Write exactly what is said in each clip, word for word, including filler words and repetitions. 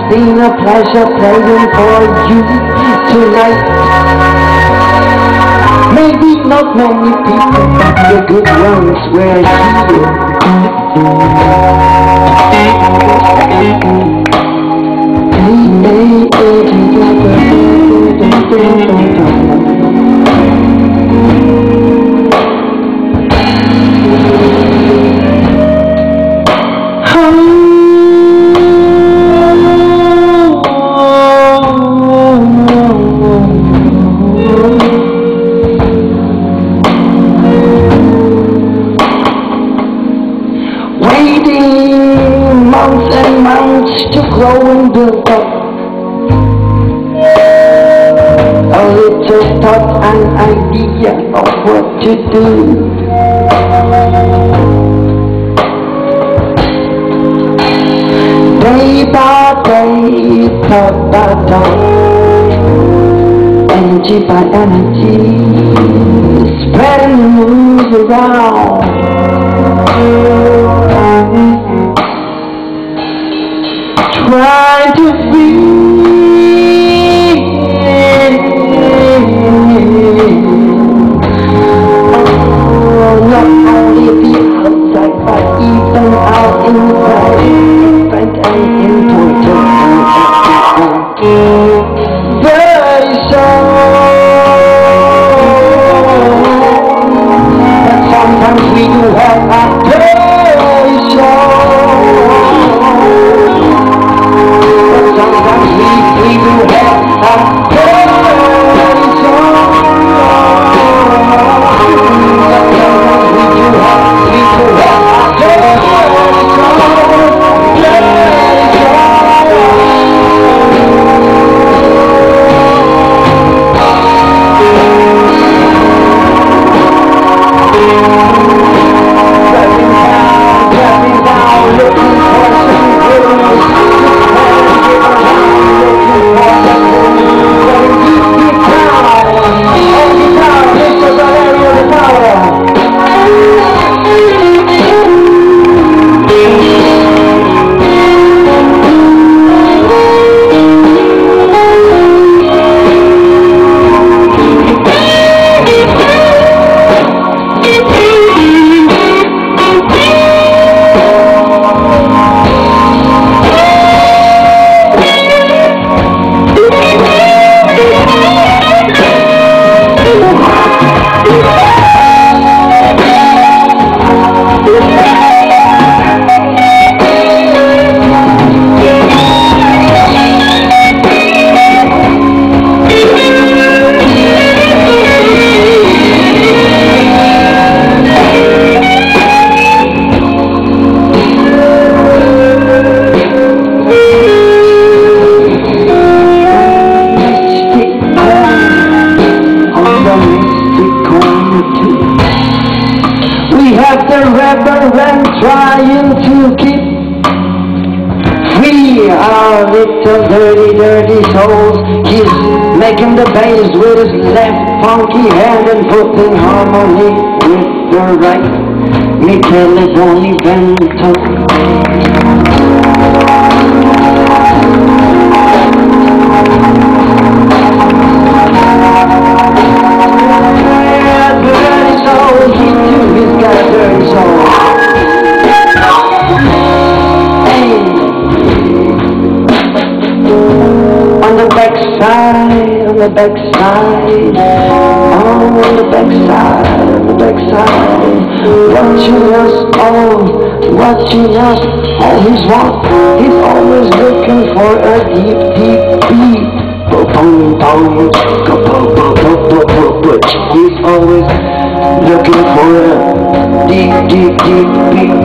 been a pleasure playing for you tonight. Maybe not many people, but the good ones were here. Hey, months and months to grow and build up a little thought and idea of what to do. Day by day, thought by thought, energy by energy, spreading the news around. Trying to feel, oh, not only the outside but even out inside, different and important and very so. But sometimes we do have a very so. The reverend trying to keep free our little dirty, dirty souls. He's making the bass with his left funky hand and putting harmony with the right. Michele Bonivento. On the backside, on the backside, oh, on the backside, on the backside, watching us all, watching us all his walk. He's always looking for a deep, deep beat. He's always looking for a deep, deep, deep beat.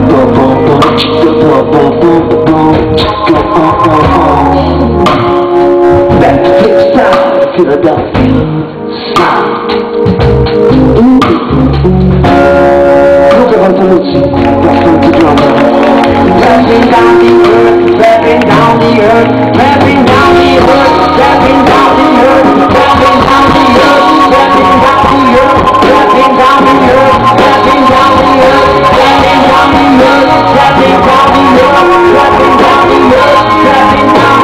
That flip side of Philadelphia sound. Luca Bertolucci, that's from the drummer. Rapping down the earth, rapping down the earth, rapping down the earth, rapping down the earth, rapping down the earth, rapping down the earth, rapping down the earth, rapping down the earth, rapping down the earth, rapping down the earth, rapping down the earth, rapping down.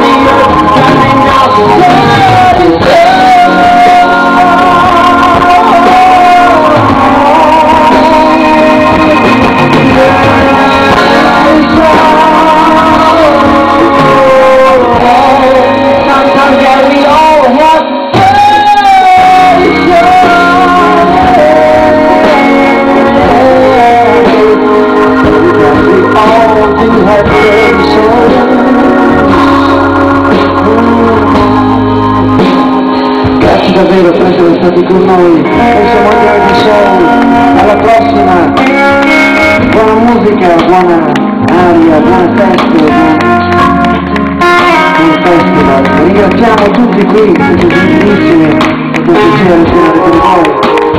per essere stati con noi e siamo andati solo. Alla prossima, buona musica, buona aria, buone feste, buon, buon festival. Ringraziamo tutti qui, siete gentilissimi, è un piacere suonare con voi.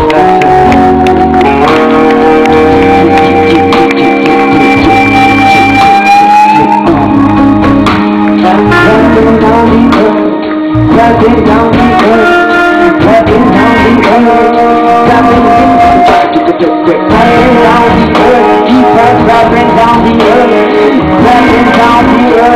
Grazie. Rapping down the earth, rapping down the earth, rapping down the earth, keep us rapping down the earth, rapping down the earth.